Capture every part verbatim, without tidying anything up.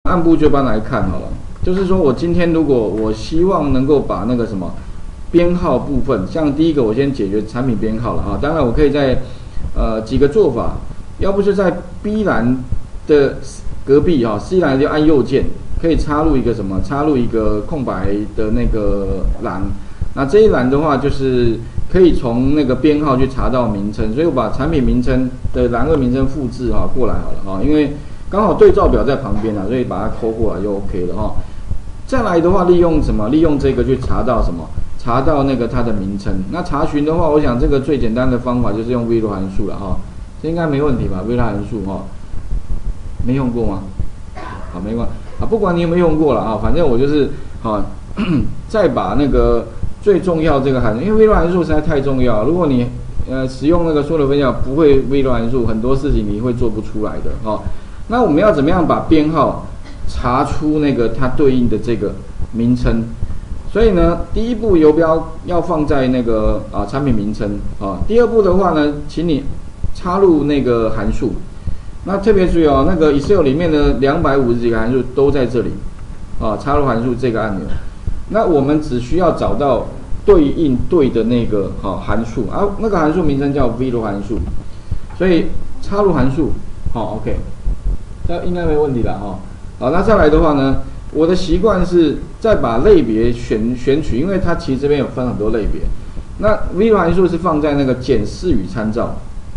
按部就班来看好了。就是说我今天如果我希望能够把那个什么编号部分，像第一个我先解决产品编号了啊。当然我可以在呃几个做法，要不是在 B 栏的隔壁啊 ，C 栏就按右键，可以插入一个什么？插入一个空白的那个栏。那这一栏的话，就是可以从那个编号去查到名称，所以我把产品名称的栏位名称复制哈过来好了哈，因为刚好对照表在旁边啊，所以把它抠过来就 OK 了哈。再来的话，利用什么？利用这个去查到什么？查到那个它的名称。那查询的话，我想这个最简单的方法就是用 VLOOK 函数了哈，这应该没问题吧 ？VLOOK 函数哈，没用过吗？好，没关系啊，不管你有没有用过了啊，反正我就是好，再把那个最重要这个函数，因为 VLOOK 函数实在太重要，如果你呃使用那个缩略分项不会 VLOOK 函数，很多事情你会做不出来的哈。那我们要怎么样把编号查出那个它对应的这个名称？所以呢，第一步游标要放在那个啊产品名称啊。第二步的话呢，请你插入那个函数。那特别注意哦，那个 Excel 里面的两百五十几个函数都在这里啊，插入函数这个按钮。那我们只需要找到对应对的那个啊函数啊，那个函数名称叫 VLOOK 函数。所以插入函数，好 ，OK， 这应该没问题了哈。好，那再来的话呢？我的习惯是再把类别选选取，因为它其实这边有分很多类别。那 VLOOK 函数是放在那个检视与参照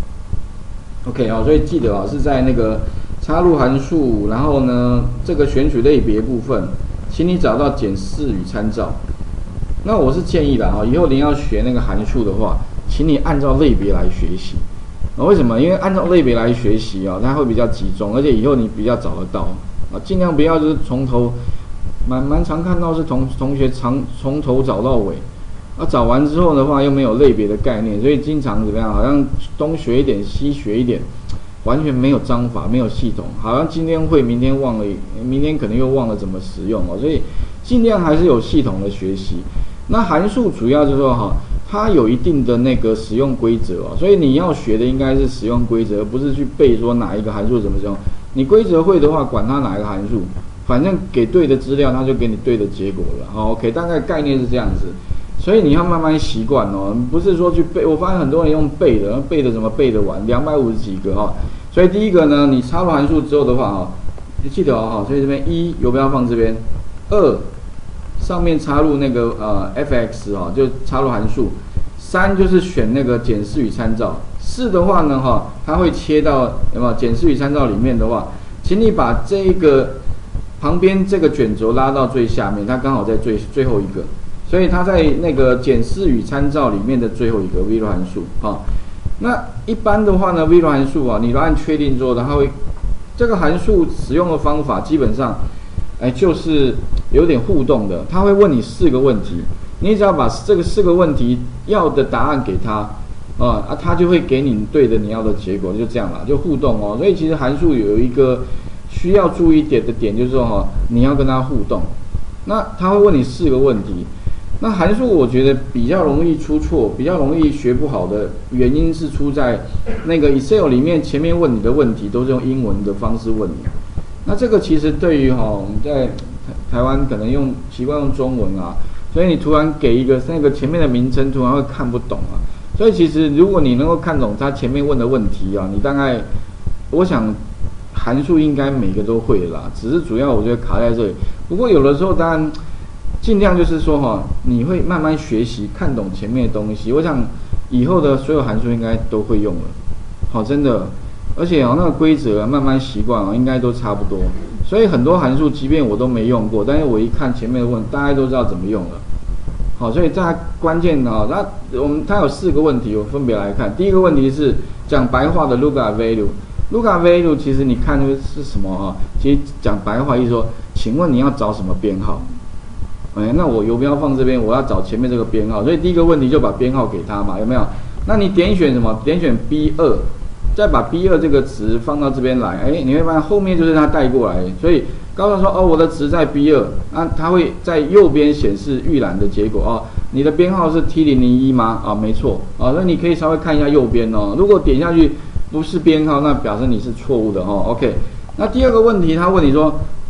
，OK 啊、哦，所以记得啊、哦、是在那个插入函数，然后呢这个选取类别部分，请你找到检视与参照。那我是建议的哈、哦，以后你要学那个函数的话，请你按照类别来学习。啊，为什么？因为按照类别来学习啊、哦，它会比较集中，而且以后你比较找得到。啊，尽量不要就是从头，蛮蛮常看到是同同学从从头找到尾，啊，找完之后的话又没有类别的概念，所以经常怎么样？好像东学一点，西学一点，完全没有章法，没有系统，好像今天会，明天忘了，明天可能又忘了怎么使用哦，所以尽量还是有系统的学习。那函数主要就是说哈，它有一定的那个使用规则哦，所以你要学的应该是使用规则，而不是去背说哪一个函数怎么使用。你规则会的话，管它哪一个函数，反正给对的资料，它就给你对的结果了。好 ，OK， 大概概念是这样子，所以你要慢慢习惯哦，不是说去背。我发现很多人用背的，背的怎么背得完？两百五十几个哈、哦。所以第一个呢，你插入函数之后的话哈，你记得哦，所以这边一游标放这边，二上面插入那个呃 F X 哈、哦，就插入函数，三就是选那个检视与参照。四的话呢，哈，它会切到有没有检视与参照里面的话，请你把这个旁边这个卷轴拉到最下面，它刚好在最最后一个，所以它在那个检视与参照里面的最后一个 VLOOK 函数啊。那一般的话呢 ，VLOOK 函数啊，你都按确定之后，它会这个函数使用的方法基本上，哎，就是有点互动的，它会问你四个问题，你只要把这个四个问题要的答案给它。啊啊，它就会给你对的你要的结果，就这样啦，就互动哦。所以其实函数有一个需要注意点的点，就是说哈、哦，你要跟它互动。那它会问你四个问题。那函数我觉得比较容易出错，比较容易学不好的原因是出在那个 Excel 里面前面问你的问题都是用英文的方式问你。那这个其实对于哈、哦、我们在台湾可能用习惯用中文啊，所以你突然给一个那个前面的名称，突然会看不懂啊。所以其实如果你能够看懂他前面问的问题啊，你大概我想函数应该每个都会啦，只是主要我觉得卡在这里。不过有的时候当然尽量就是说哈，你会慢慢学习看懂前面的东西。我想以后的所有函数应该都会用了，好，真的，而且哦那个规则、啊、慢慢习惯哦，应该都差不多。所以很多函数即便我都没用过，但是我一看前面的问，大家都知道怎么用了。好，所以在关键啊，那我们它有四个问题，我分别来看。第一个问题是讲白话的 lookup value。lookup value 其实你看是什么啊？其实讲白话意思说，请问你要找什么编号？哎，那我游标放这边，我要找前面这个编号，所以第一个问题就把编号给他嘛，有没有？那你点选什么？点选 B 二，再把 B 二这个值放到这边来，哎，你会发现后面就是它带过来，所以。告诉说哦，我的值在 B 二，那它会在右边显示预览的结果哦。你的编号是 T 零零一吗？啊，没错啊，那你可以稍微看一下右边哦。如果点下去不是编号，那表示你是错误的哦。OK， 那第二个问题，他问你说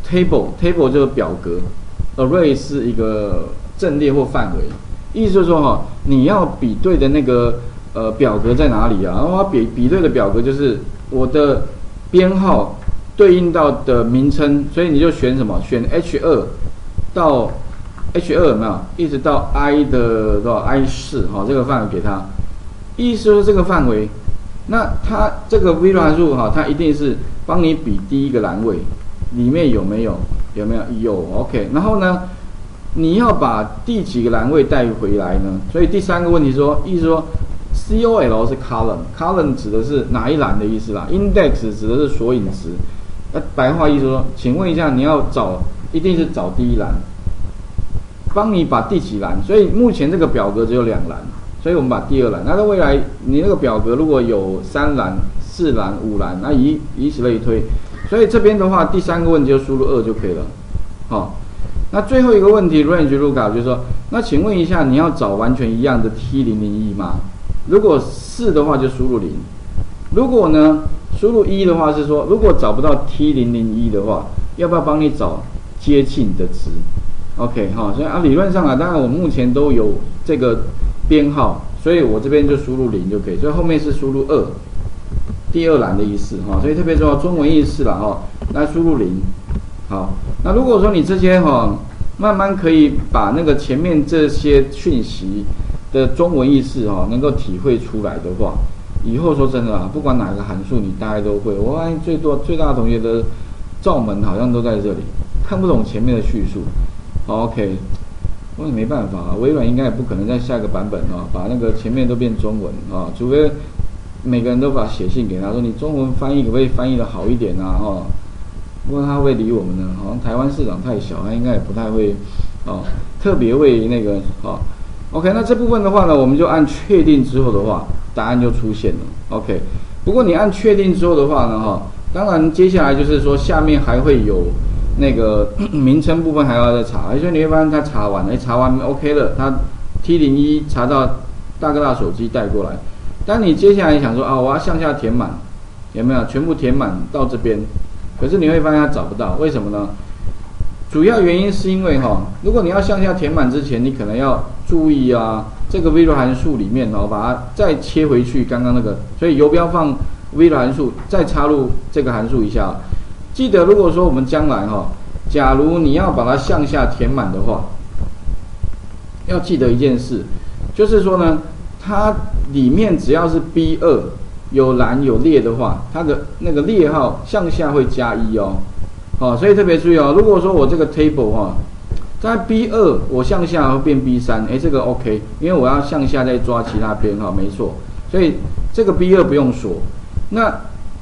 table table 就是表格 ，array 是一个阵列或范围，意思就是说哈，你要比对的那个呃表格在哪里啊？然后比比对的表格就是我的编号对应到的名称，所以你就选什么？选 H 二到 H 二有没有？一直到 I 的多少 I 四哈，这个范围给它，意思说这个范围，那它这个微软函数哈，它一定是帮你比第一个栏位里面有没有有没有有 OK， 然后呢，你要把第几个栏位带回来呢？所以第三个问题说，意思说 C O L 是 column，column 指的是哪一栏的意思啦 ，index 指的是索引值。那白话意思说，请问一下，你要找一定是找第一栏，帮你把第几栏？所以目前这个表格只有两栏，所以我们把第二栏。那在未来你那个表格如果有三栏、四栏、五栏，那以以此类推。所以这边的话，第三个问题就输入二就可以了。好、哦，那最后一个问题 range lookup 就是说，那请问一下，你要找完全一样的 T 零零一吗？如果是的话，就输入零。如果呢？输入一的话是说，如果找不到 T 零零一的话，要不要帮你找接近的值 ？OK 哈，所以啊理论上啊，当然我目前都有这个编号，所以我这边就输入零就可以，所以后面是输入二，第二栏的意思哈，所以特别重要，中文意思啦哈，来输入零。好，那如果说你这些哈，慢慢可以把那个前面这些讯息的中文意思哈，能够体会出来的话。以后说真的啊，不管哪个函数你大概都会。我发现最多最大的同学的罩门好像都在这里，看不懂前面的叙述。好 ，OK， 我也没办法啊，微软应该也不可能在下个版本啊，把那个前面都变中文啊，除非每个人都把写信给他说你中文翻译可不可以翻译的好一点啊？哈，不过他会理我们呢，好像台湾市场太小，他应该也不太会哦，特别为那个好。OK， 那这部分的话呢，我们就按确定之后的话。答案就出现了 ，OK。不过你按确定之后的话呢，哈，当然接下来就是说下面还会有那个名称部分还要再查，所以你会发现他查完，哎，查完 OK 了，他 T 零一查到大哥大手机带过来。当你接下来想说啊，我要向下填满，有没有全部填满到这边？可是你会发现他找不到，为什么呢？主要原因是因为哈，如果你要向下填满之前，你可能要注意啊。这个 Visual 函数里面哦，把它再切回去刚刚那个，所以游标放 Visual 函数，再插入这个函数一下。记得如果说我们将来哈，假如你要把它向下填满的话，要记得一件事，就是说呢，它里面只要是 B 二 有栏有列的话，它的那个列号向下会加一哦。好，所以特别注意哦，如果说我这个 table 哈。在 B 二 我向下会变 B 三， 哎，这个 OK， 因为我要向下再抓其他编号，没错，所以这个 B 二 不用锁。那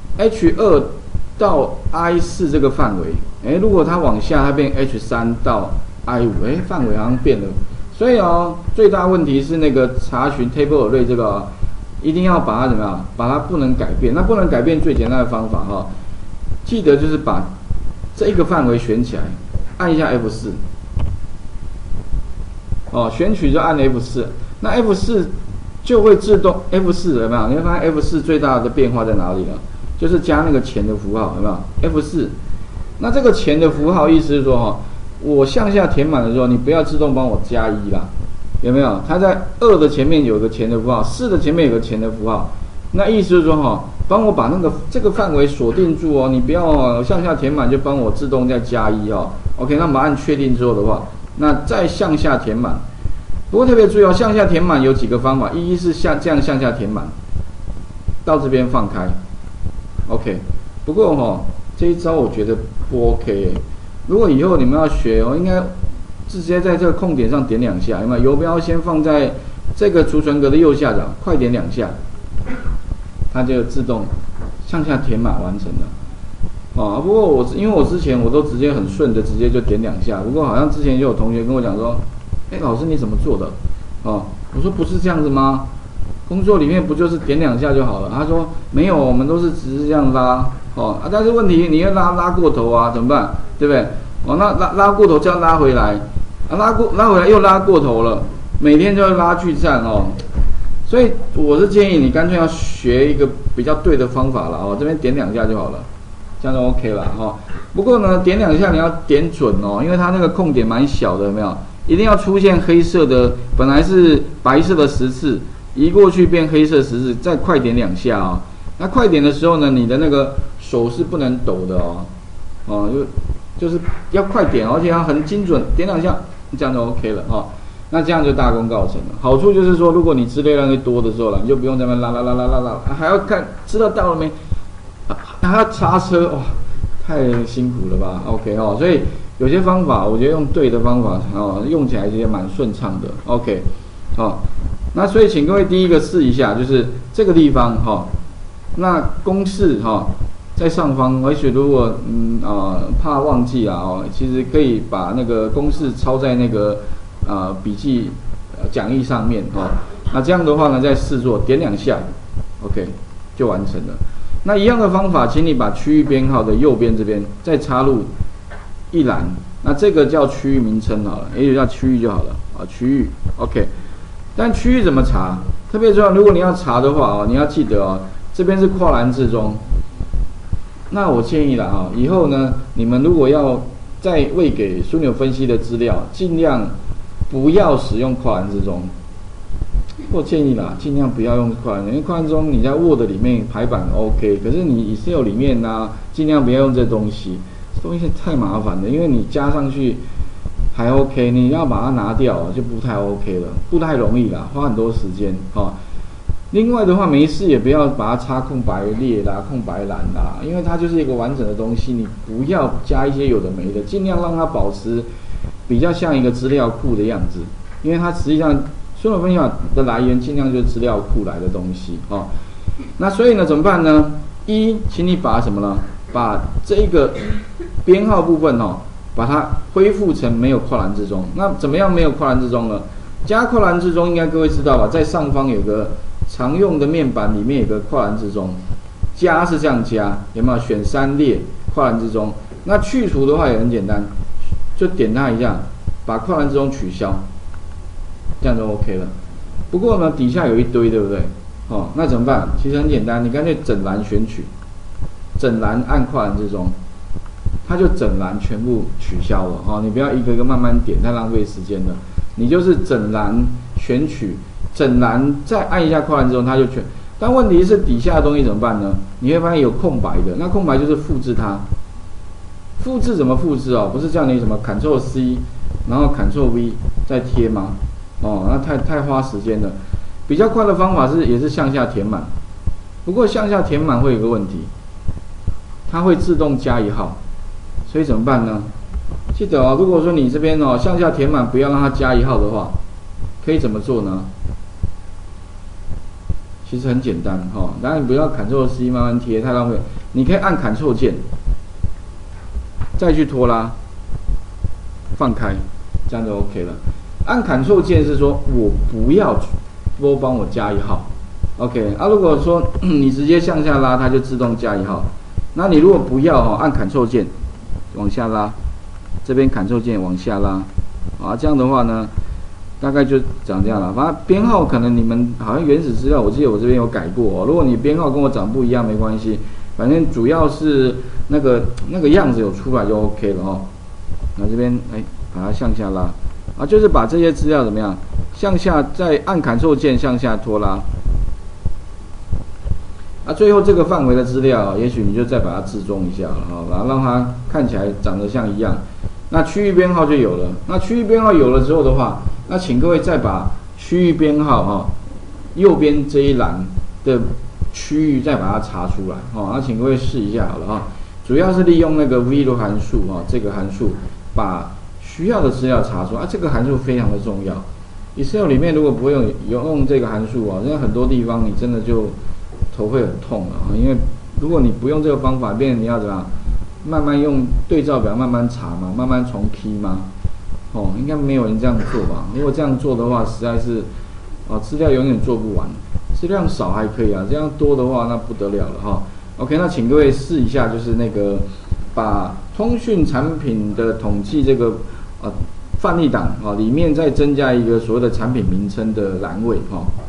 H 二 到 I 四 这个范围，哎，如果它往下，它变 H 三 到 I 五， 哎，范围好像变了。所以哦，最大问题是那个查询 table array 这个、哦，一定要把它怎么样？把它不能改变。那不能改变最简单的方法哈、哦，记得就是把这一个范围选起来，按一下 F 四。哦，选取就按 F 四， 那 F 四 就会自动 F 四 有没有？你会发现 F 四 最大的变化在哪里呢？就是加那个钱的符号有没有 ？F 四， 那这个钱的符号意思是说哈，我向下填满的时候，你不要自动帮我加一啦，有没有？它在二的前面有个钱的符号，四的前面有个钱的符号，那意思是说哈，帮我把那个这个范围锁定住哦，你不要、哦、向下填满就帮我自动再加一哦。OK， 那我们按确定之后的话。那再向下填满，不过特别注意哦，向下填满有几个方法，一是下这样向下填满，到这边放开 ，OK。不过哈、哦，这一招我觉得不 OK。如果以后你们要学哦，应该直接在这个空点上点两下，有没有？游标先放在这个储存格的右下角，快点两下，它就自动向下填满完成了。哦，不过我因为我之前我都直接很顺的直接就点两下，不过好像之前就有同学跟我讲说，哎，老师你怎么做的？哦，我说不是这样子吗？工作里面不就是点两下就好了？他说没有，我们都是只是这样拉，哦啊，但是问题你要拉拉过头啊，怎么办？对不对？哦，那拉拉过头这样拉回来，啊拉过拉回来又拉过头了，每天就要拉锯战哦。所以我是建议你干脆要学一个比较对的方法了哦，这边点两下就好了。 这样就 OK 了哈。不过呢，点两下你要点准哦，因为它那个空点蛮小的，有没有？一定要出现黑色的，本来是白色的十字，移过去变黑色十字，再快点两下哦。那快点的时候呢，你的那个手是不能抖的哦，哦，就就是要快点，而且要很精准，点两下，这样就 OK 了哈、哦。那这样就大功告成了。好处就是说，如果你资料量多的时候了，你就不用在那边拉拉拉拉拉拉，还要看资料到了没，还要刹车，哇，太辛苦了吧 ？OK 哦，所以有些方法，我觉得用对的方法哦，用起来也蛮顺畅的。OK， 哦，那所以请各位第一个试一下，就是这个地方哈、哦，那公式哈、哦、在上方，也许如果嗯啊、呃、怕忘记啊哦，其实可以把那个公式抄在那个。啊、呃，笔记、呃、讲义上面哦，那这样的话呢，再试做点两下 ，OK 就完成了。那一样的方法，请你把区域编号的右边这边再插入一栏，那这个叫区域名称好了，也就叫区域就好了啊，区域 OK。但区域怎么查？特别重要，如果你要查的话哦，你要记得哦，这边是跨栏置中。那我建议了啊，以后呢，你们如果要再喂给枢纽分析的资料，尽量。不要使用跨栏置中，我建议啦，尽量不要用跨栏，因为跨栏置中你在 Word 里面排版 OK， 可是你 Excel 里面呢、啊，尽量不要用这东西，这东西太麻烦了，因为你加上去还 OK， 你要把它拿掉就不太 OK 了，不太容易啦，花很多时间哦。另外的话，没事也不要把它插空白列啦、空白栏啦，因为它就是一个完整的东西，你不要加一些有的没的，尽量让它保持。比较像一个资料库的样子，因为它实际上枢纽分析法的来源尽量就是资料库来的东西哦。那所以呢，怎么办呢？一，请你把什么呢？把这一个编号部分哦，把它恢复成没有跨栏置中。那怎么样没有跨栏置中呢？加跨栏置中应该各位知道吧？在上方有个常用的面板里面有个跨栏置中，加是这样加，有没有？选三列跨栏置中。那去除的话也很简单。就点它一下，把跨栏置中取消，这样就 OK 了。不过呢，底下有一堆，对不对？哦，那怎么办？其实很简单，你干脆整栏选取，整栏按跨栏置中，它就整栏全部取消了。哦，你不要一个一个慢慢点，太浪费时间了。你就是整栏选取，整栏再按一下跨栏置中，它就全。但问题是底下的东西怎么办呢？你会发现有空白的，那空白就是复制它。复制怎么复制哦？不是叫你什么 Ctrl C， 然后 Ctrl V 再贴吗？哦，那太太花时间了。比较快的方法是也是向下填满，不过向下填满会有个问题，它会自动加一号，所以怎么办呢？记得哦，如果说你这边哦向下填满不要让它加一号的话，可以怎么做呢？其实很简单哈、哦，当然你不要 Ctrl C 慢慢贴，太浪费。你可以按 Ctrl 键。再去拖拉，放开，这样就 OK 了。按 Ctrl 键是说我不要多帮我加一号 ，OK 啊。如果说你直接向下拉，它就自动加一号。那你如果不要哈，按 Ctrl 键往下拉，这边 Ctrl 键往下拉，啊，这样的话呢，大概就长这样了。反正编号可能你们好像原始资料，我记得我这边有改过哦。如果你编号跟我长不一样，没关系。反正主要是那个那个样子有出来就 OK 了哦。那这边哎，把它向下拉啊，就是把这些资料怎么样向下，再按 Ctrl 键向下拖拉。啊，最后这个范围的资料，也许你就再把它置中一下了哈，然后让它看起来长得像一样。那区域编号就有了。那区域编号有了之后的话，那请各位再把区域编号哈、哦，右边这一栏的。区域再把它查出来哦，那请各位试一下好了哈、哦。主要是利用那个 V 的函数哈、哦，这个函数把需要的资料查出啊，这个函数非常的重要。Excel 里面如果不会用用这个函数啊，因为很多地方你真的就头会很痛了啊，因为如果你不用这个方法，变成你要怎么样，慢慢用对照表慢慢查嘛，慢慢重 key 吗？哦，应该没有人这样做吧？如果这样做的话，实在是啊，资料永远做不完。质量少还可以啊，这样多的话那不得了了哈。OK， 那请各位试一下，就是那个把通讯产品的统计这个呃范例档啊里面再增加一个所谓的产品名称的栏位哈。